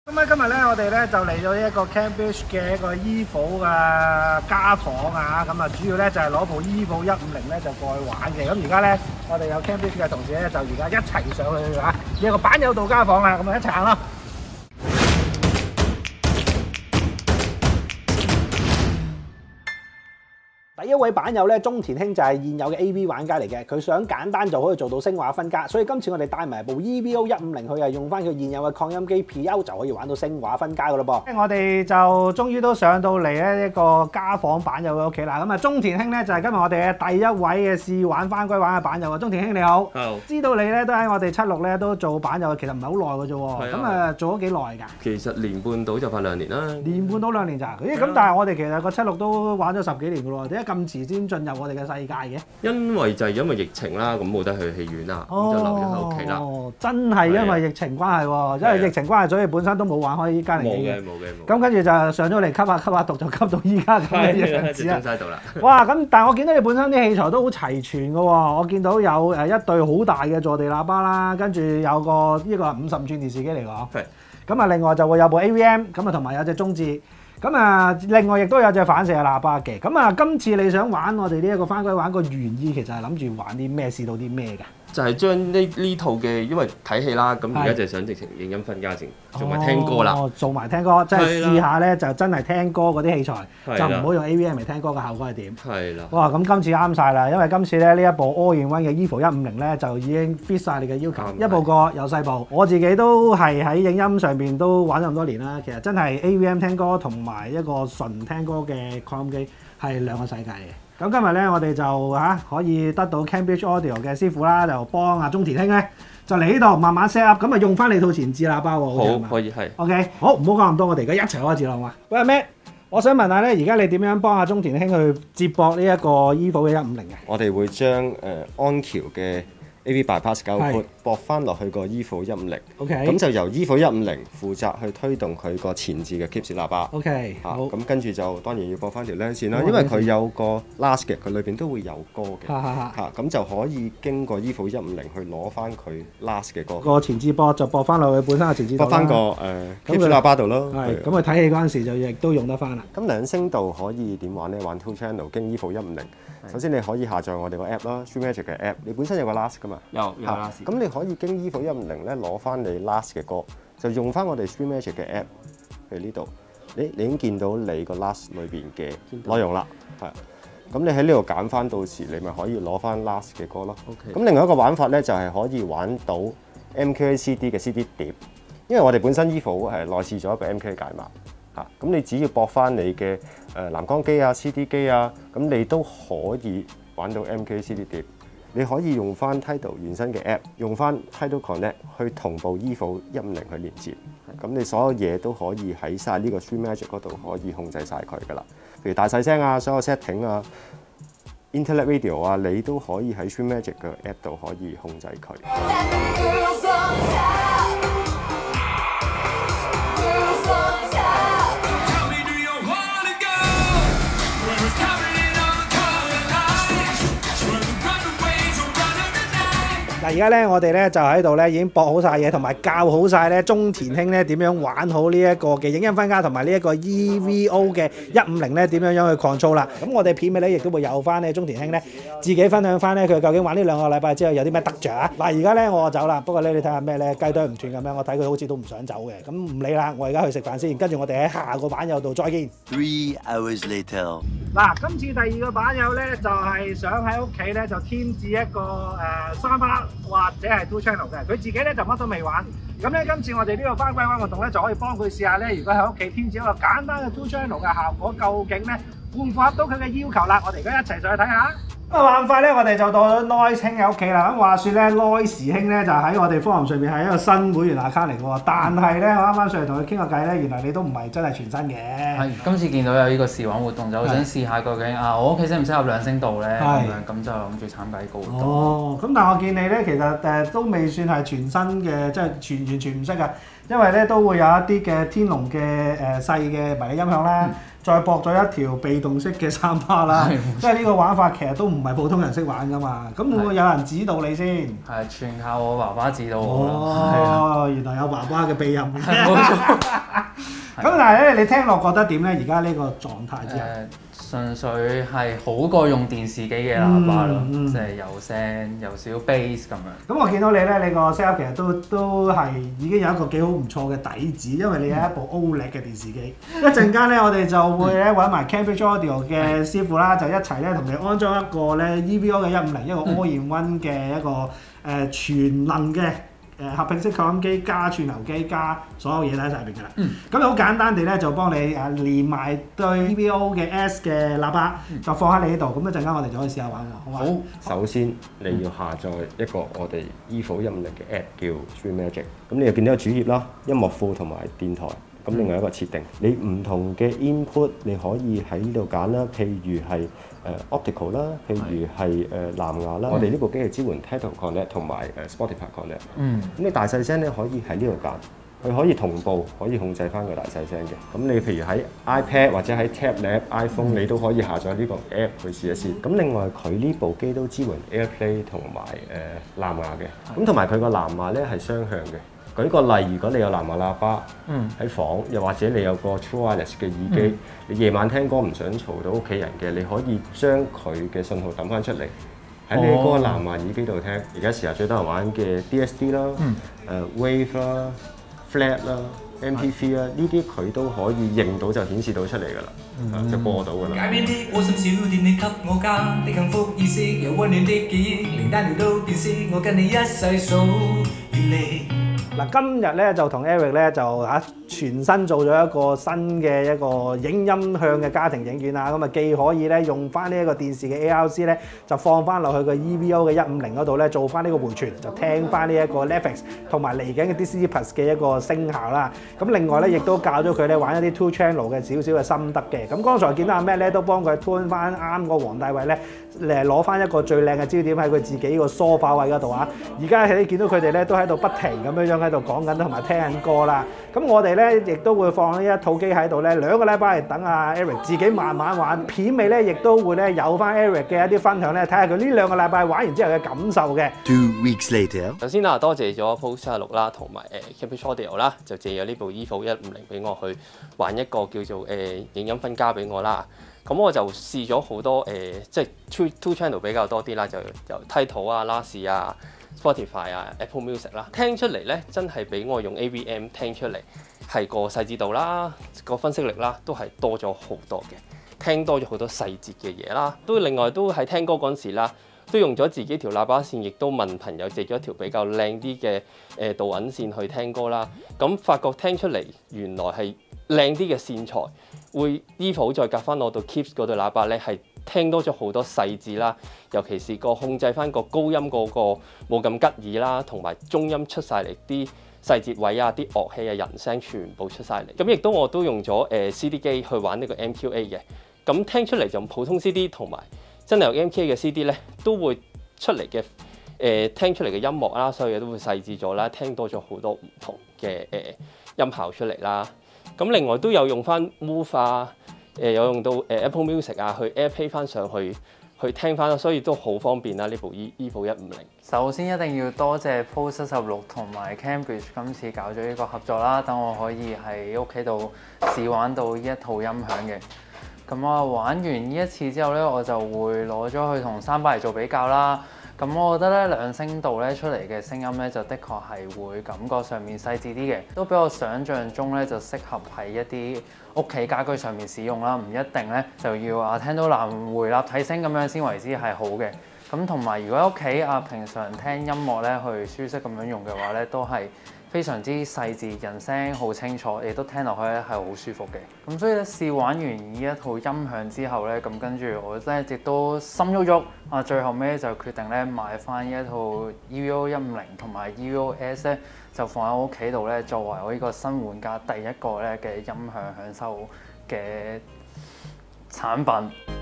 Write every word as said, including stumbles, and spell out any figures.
咁咧今日咧，我哋咧就嚟到一個 Cambridge 嘅一個 Evo 嘅家訪啊，咁啊主要咧就係攞部 Evo 一五零咧就過去玩嘅。咁而家咧，我哋有 Cambridge 嘅同事咧就而家一齊上去啊，呢個板友道家訪啦，咁啊一齊行咯。第一位板友咧，中田兄就係現有嘅 A V 玩家嚟嘅，佢想簡單就可以做到聲畫分家，所以今次我哋帶埋部 E V O 一五零去，係用翻佢現有嘅擴音機 P O 就可以玩到聲畫分家噶咯噃。我哋就終於都上到嚟咧一個家訪板友嘅屋企啦。咁啊，中田兄咧就係今日我哋嘅第一位嘅試玩翻歸玩嘅板友啊。中田兄你好，好，知道你咧都喺我哋七六咧都做板友，其實唔係好耐嘅啫喎。咁啊做咗幾耐㗎？ 其實年半到就快兩年啦。 年半到兩年咋？咦咁但係我哋其實個七六都玩咗十幾年㗎咯，點解咁遲先進入我哋嘅世界嘅？ 因為就係因為疫情啦，咁冇得去戲院啦，咁、哦、就留咗喺屋企啦。 哦，真係因為疫情關係喎，因為疫情關係，所以本身都冇玩開依家嚟嘅。冇嘅，冇嘅，冇。咁跟住就上咗嚟吸下吸下毒，就吸到依家咁嘅樣子啦。就啦。哇！咁但係我見到你本身啲器材都好齊全嘅喎，我見到有誒一對好大嘅坐地喇叭啦，跟住有個呢個五十五寸電視機嚟講。係。咁啊，另外就會有部 A V M， 咁啊同埋有隻中置。咁啊，另外亦都有隻反射喇叭嘅。咁啊，今次你想玩我哋呢一個翻歸玩個原意，其實係諗住玩啲咩，試到啲咩㗎？就係將呢呢套嘅，因為睇戲啦，咁而家就想直情影音分家成，做埋聽歌啦。哦，做埋聽歌，即係試下咧，就真係聽歌嗰啲器材，就唔好用 A V M 嚟聽歌嘅效果係點？係啦。哇！咁今次啱晒啦，因為今次咧呢一部 All-in-One 嘅 Evo 一五零咧就已經 fit 晒你嘅要求，一部過又細部。我自己都係喺影音上邊都玩咗咁多年啦，其實真係 A V M 聽歌同埋一個純聽歌嘅擴音機係兩個世界嘅。咁今日咧，我哋就嚇、啊、可以得到 Cambridge Audio 嘅師傅啦，就幫阿中田兄咧，就嚟呢度慢慢 set up，咁啊用翻你套前置喇叭喎。好，好可以係。OK， 好，唔好講咁多，我哋而家一齊開始啦，好嘛？喂，阿 Matt，我想問下咧，而家你點樣幫阿中田兄去接駁呢一個 Evo 嘅一五零嘅？ 我哋會將誒、呃、安橋嘅 A V bypass 九撥駁翻落去個 Evo 一五零。OK。咁就由 Evo 一五零負責去推動佢個前置嘅 keep 式喇叭。OK。嚇、啊，咁跟住就當然要駁翻條 link 線啦，因為佢有個 last 嘅，佢裏邊都會有歌嘅。嚇嚇嚇。嚇，咁就可以經過 Evo 一五零去攞翻佢 last 嘅歌。個前置駁就駁翻落去本身嘅前置。駁翻個誒 keep 式喇叭度咯。係。咁佢睇戲嗰陣時就亦都用得翻啦。咁兩聲道可以點玩咧？玩 two channel 經 Evo 一五零。首先你可以下載我哋個 app 啦 ，StreamMagic 嘅 app。你本身有個 last 噶嘛？有有 last。咁你可以經 Evo 一五零咧攞翻你 last 嘅歌，就用翻我哋 StreamMagic 嘅 app 喺呢度。你你已經見到你個 last 裏邊嘅內容啦，係。咁你喺呢度揀翻，到時你咪可以攞翻 last 嘅歌咯。咁、okay. 另外一個玩法咧就係、是、可以玩到 M Q A C D 嘅 C D 碟，因為我哋本身 Evo 係內置咗一個 M Q A 解碼。嚇！咁你只要駁翻你嘅誒藍光機啊、C D 機啊，咁你都可以玩到 M K A C D 碟。你可以用翻 Tidal 原生嘅 app， 用翻 Tidal Connect 去同步 Evo 一五零去連接。咁你所有嘢都可以喺晒呢個 StreamMagic 嗰度可以控制晒佢噶啦。譬如大細聲啊、所有 setting 啊、Internet Radio 啊，你都可以喺 StreamMagic 嘅 app 度可以控制佢。 嗱，而家咧，我哋咧就喺度咧已經駁好晒嘢，同埋教好晒咧中田兄咧點樣玩好呢一個嘅影音分家，同埋呢一個 E V O 嘅一五零咧點樣樣去 control 啦。咁我哋片尾咧亦都會有翻咧中田兄咧自己分享翻咧佢究竟玩呢兩個禮拜之後有啲咩得着啊。嗱，而家咧我走啦，不過咧你睇下咩咧雞啄唔斷咁樣，我睇佢好似都唔想走嘅。咁唔理啦，我而家去食飯先，跟住我哋喺下個板友度再見。Three hours later。嗱，今次第二個板友咧就係想喺屋企咧就添置一個誒三巴或者係 two channel 嘅，佢自己咧就乜都未玩。咁咧今次我哋呢個翻歸玩活動咧就可以幫佢試下咧，如果喺屋企添置一個簡單嘅 two channel 嘅效果，究竟咧符唔符合到佢嘅要求啦？我哋而家一齊上去睇下。咁啊，玩快咧，我哋就到咗 Noise 兄嘅屋企啦。咁話説咧 ，Noise 兄咧就喺我哋 forum 上面係一個新會員 account 嚟嘅喎。但係咧，我啱啱上嚟同佢傾個偈咧，原來你都唔係真係全新嘅。 係，今次見到有呢個試玩活動，就好想試下究竟啊，我屋企適唔適合兩聲道咧？咁樣咁就諗住參加呢個活動。哦，咁但係我見你咧，其實誒都未算係全新嘅，即係全完全唔識㗎。因為咧都會有一啲嘅天龍嘅誒細嘅迷你音響啦。 再駁咗一條被動式嘅三巴啦，即係呢個玩法其實都唔係普通人識玩噶嘛。咁會唔會有人指導你先？ 係全靠我爸爸指導我啦。 哦，原來有爸爸嘅庇蔭。冇錯。咁但係咧，你聽落覺得點咧？而家呢個狀態之下？ 純粹係好過用電視機嘅喇叭咯，即係有聲有少 bass 咁樣。 咁我見到你咧，你個 set up 其實都都係已經有一個幾好唔錯嘅底子，因為你有一部 O L E D 嘅電視機。一陣間咧，我哋就會咧揾埋 Cambridge Audio 嘅師傅啦，就一齊咧同你安裝一個咧 E V O 嘅一五零，一個 All in One 嘅一個誒、呃、全能嘅。誒合併式擴音機加串流機加所有嘢都喺晒入邊㗎啦。咁好、嗯、簡單地咧就幫你誒連埋對 E V O 嘅 S 嘅喇叭，嗯、就放喺你呢度。咁一陣間我哋就可以試下玩喎，好嘛？ 好。首先你要下載一個我哋 Evo 一五零嘅 app 叫 Stream Magic。咁你又見到個主頁啦、音樂庫同埋電台。咁另外一個設定，你唔同嘅 input 你可以喺呢度揀啦，譬如係誒 optical 啦，譬如係誒藍牙啦。我哋呢部機係支援 Tidal Connect 同埋誒 Spotify Connect。嗯。咁你大細聲咧可以喺呢度揀，佢可以同步，可以控制翻個大細聲嘅。咁你譬如喺 iPad 或者喺 Tablet、iPhone，你都可以下載呢個 app 去試一試。咁另外佢呢部機都支援 AirPlay 同埋誒藍牙嘅。咁同埋佢個藍牙咧係雙向嘅。舉個例，如果你有藍牙喇叭喺房，又或者你有個 True Wireless 嘅耳機，嗯、你夜晚聽歌唔想嘈到屋企人嘅，你可以將佢嘅信號揼翻出嚟喺你嗰個藍牙耳機度聽。而家時下最多人玩嘅 D S D 啦、嗯、誒 Wave 啦、Flat 啦、M P three 啦，呢啲佢都可以認到就顯示到出嚟㗎啦，嗯、就播到㗎啦。街邊啲窩心小店，你給我家的幸福意識，有溫暖的記憶，連單條都變色，我跟你一世數遠離。嗱，今日咧就同 Eric 咧就嚇全新做咗一個新嘅一個影音向嘅家庭影院啦，咁啊既可以咧用翻呢一個電視嘅 A R C 咧，就放翻落去個 E V O 嘅一五零嗰度咧，做翻呢個回傳，就聽翻呢一個 Netflix 同埋嚟緊嘅 Disney Plus 嘅一個聲效啦。咁另外咧，亦都教咗佢咧玩一啲 two channel 嘅少少嘅心得嘅。咁剛才見到阿 Matt 咧都幫佢 turn 翻啱個黃大衛咧，誒攞翻一個最靚嘅焦點喺佢自己個梳化位嗰度啊。而家你見到佢哋咧都喺度不停咁樣樣喺度講緊同埋聽緊歌啦。咁我哋咧亦都會放呢一套機喺度咧，兩個禮拜嚟等阿 Eric 自己慢慢玩。片尾咧亦都會咧有翻 Eric 嘅一啲分享咧，睇下佢呢兩個禮拜玩完之後嘅感受嘅。Two weeks later， 首先啊，多謝咗 Post 七十六啦，同埋誒 Cambridge Audio 啦，就借咗呢部 Evo 一五零俾我去玩一個叫做誒、呃、影音分家俾我啦。咁我就試咗好多誒、呃，即係 two two channel 比較多啲啦，就由 Tidal 啊、Last 啊、Spotify 啊、Apple Music 啦，聽出嚟咧真係比我用 A V M 聽出嚟係個細緻度啦、個分析力啦，都係多咗好多嘅，聽多咗好多細節嘅嘢啦。都另外都喺聽歌嗰陣時啦，都用咗自己條喇叭線，亦都問朋友借咗一條比較靚啲嘅誒導引線去聽歌啦。咁發覺聽出嚟原來係靚啲嘅線材，會 Evo 再夾翻攞到 Keeps 嗰對喇叭咧，係聽多咗好多細緻啦，尤其是個控制翻個高音嗰個冇咁吉耳啦，同埋中音出晒嚟啲細節位啊，啲樂器啊、人聲全部出晒嚟。咁亦都我都用咗誒、呃、C D 機去玩呢個 M Q A 嘅，咁聽出嚟就普通 C D 同埋真係有 M Q A 嘅 C D 咧，都會出嚟嘅誒聽出嚟嘅音樂啦，所有嘢都會細緻咗啦，聽多咗好多唔同嘅誒、呃、音效出嚟啦。咁另外都有用翻 Move 啊，誒、呃、有用到誒 Apple Music 啊，去 AirPlay 翻上去去聽翻啦，所以都好方便啦呢部 Evo 一五零。首先一定要多謝 Post 七十六同埋 Cambridge 今次搞咗呢個合作啦，等我可以喺屋企度試玩到呢一套音響嘅。咁我玩完呢一次之後咧，我就會攞咗去同三百嚟做比較啦。咁我覺得咧兩聲道咧出嚟嘅聲音咧就的確係會感覺上面細緻啲嘅，都比我想象中咧就適合喺一啲屋企家居上面使用啦，唔一定咧就要啊聽到藍回立體聲咁樣先為之係好嘅。咁同埋如果喺屋企啊平常聽音樂咧去舒適咁樣用嘅話咧，都係非常之細緻，人聲好清楚，亦都聽落去咧係好舒服嘅。咁所以咧試玩完呢一套音響之後咧，咁跟住我咧亦都心喐喐啊，最後尾就決定咧買翻呢一套 E V O 一五零同埋 E V O S 咧，就放喺我屋企度咧，作為我呢個新玩家第一個咧嘅音響享受嘅產品。